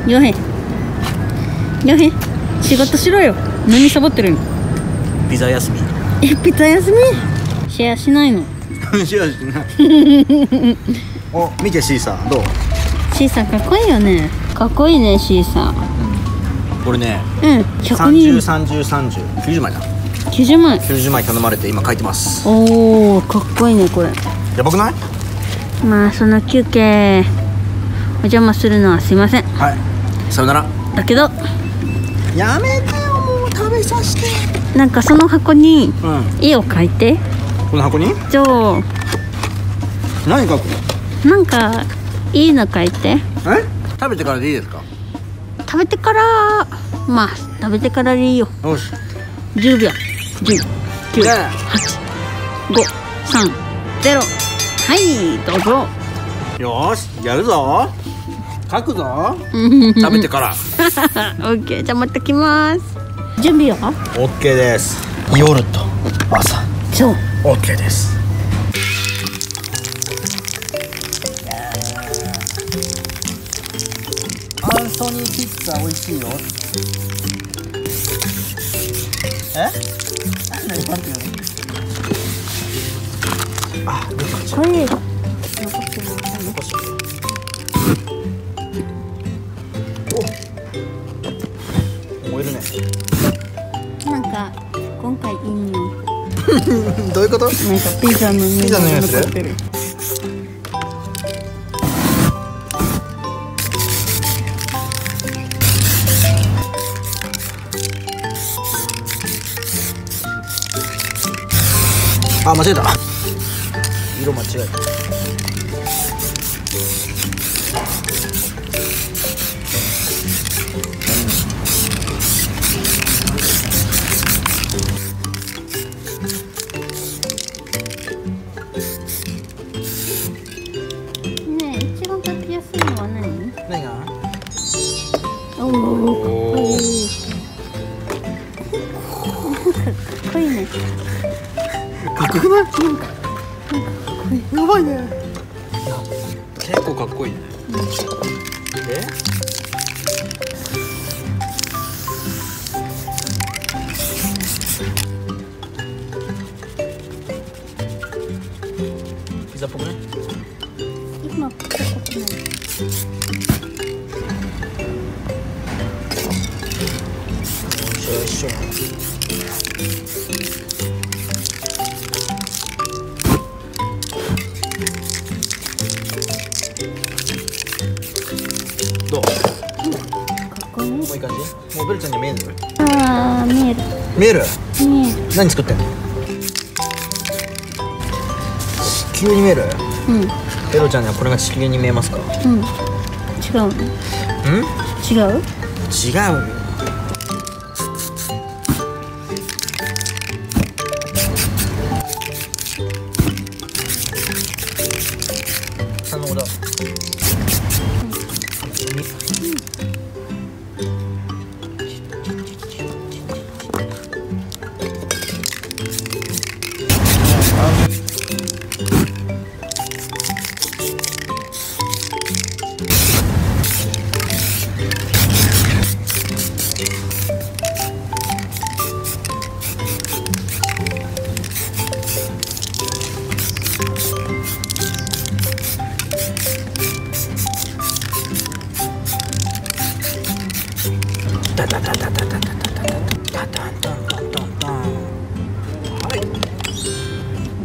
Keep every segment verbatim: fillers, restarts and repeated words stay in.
ヨヘヨヘ、仕事しろよ。何サボってるの。 ピザ休み。 え、ピザ休み。シェアしないの。 シェアしないお、見てシーサーどう。 シーサーかっこいいよね。かっこいいねシーサー。 これね、 うん、ひゃくさんじゅう、 にんさんじゅう、さんじゅう、きゅうじゅうまいだ。 きゅうじゅうまい。 きゅうじゅうまい頼まれて今書いてます。 おお、かっこいいねこれ。 やばくない？ まあその休憩お邪魔するのはすいません。 はい、さよなら。 だけどやめてよ、もう食べさせて。 なんかその箱にうん、 絵を描いて。 この箱にじゃあ何書くの？ なんかいいの描いて。 え？食べてからでいいですか？ 食べてから、まあ食べてからでいいよ。 よし、 じゅうびょう。じゅう、きゅう、 ねえはち、ご、さん、ゼロ。はいどうぞ。 よーし、やるぞ。書くぞ。 食食べてからオッケー、じゃあまた来ます。準備は？ オッケーです。夜と朝そう。 オッケーです。アンソニーピッツァ美味しいよ。え？何なんていうの？あ、出た。 これ残ってるのかな。 残しお、燃えるね。 なんか今回いい匂い。 どういうこと？ なんかピザの匂いピザの匂いする残ってる。 あ、間違えた。色間違えた。 ねえ、一番描きやすいのは何？ 何が？ おお、かっこいい。かっこいいね。 かっこよくない？ なんか、なんかかっこいい。 やばいね。結構かっこいいね。え？ピザっぽくね？ 今ピザっぽくない。 よいしょ。どう？ かっこいい。 もういい感じ？もうベルちゃんに見える？ ああ、見える。 見える？ 見える。 何作ってんの？地球に見える？ うんベロちゃんにはこれが地球に見えますか？ うん。違うの？ ん？ 違う？ 違うよ。さんのオーダー。タタタタタタタタタタタタタタタタ。はい。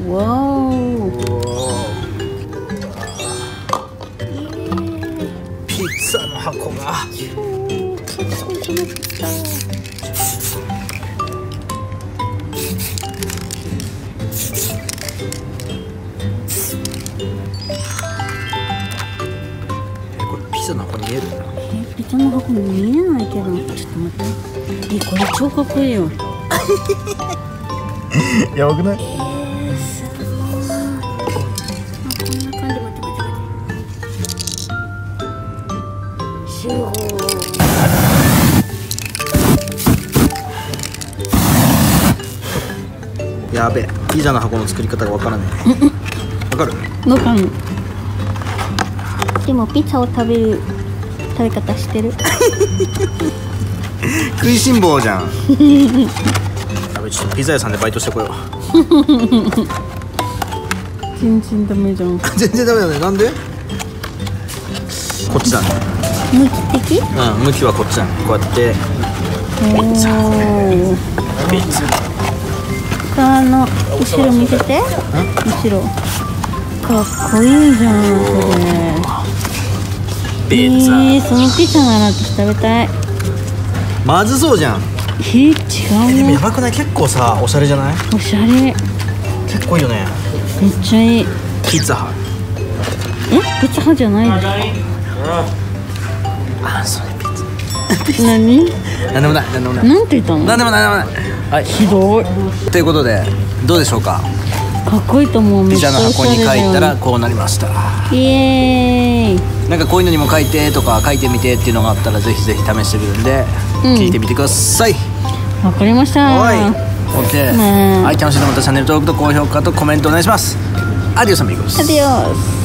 わお。 ピッツァの箱が。え、これピザの箱に見えるんだ。 え、ピザの箱に見えないけど、ちょっと待って。え、これ超かっこいいよ。 やばくない？ えー、すごい。あ、こんな感じ。待って待って待って。すごい。 やべえ、ピザの箱の作り方がわからない。わかる？ わかんない。でもピザを食べる食べ方してる。 食いしん坊じゃん。やべ、ちょっとピザ屋さんでバイトしてこよう。 全然ダメじゃん。 全然ダメだね。なんで？こっちだね。 向き的？ うん、向きはこっちだね。こうやっておお。 ピッツァ。 あの後ろ見せて。後ろ。かっこいいじゃんそれ。 ピッツァ。 えー、そのピザなら私食べたい。 まずそうじゃん。 えー、違うよ。 でもやばくない？結構さ、おしゃれじゃない？ おしゃれ。 結構いいよね。 めっちゃいい。 ピッツァハ。 え、ピッツァ派じゃないの？ あ、それピッツァ。 何？ なんでもない、なんでもない。 なんて言ったの？ なんでもない、なんでもない。はい。 ひどい。 ということで、どうでしょうか。 かっこいいと思う。めっピザちゃおしの箱に書ゃれだよ。 いたらこうなりました。 イエーイ。 なんかこういうのにも書いてとか書いてみてっていうのがあったらぜひぜひ試してみるんで、 うん聞いてみてください。 わかりました。 はい。OK。 ねえはい、楽しんでもらったらチャンネル登録と高評価とコメントお願いします。アディオスアミゴス。 アディオス。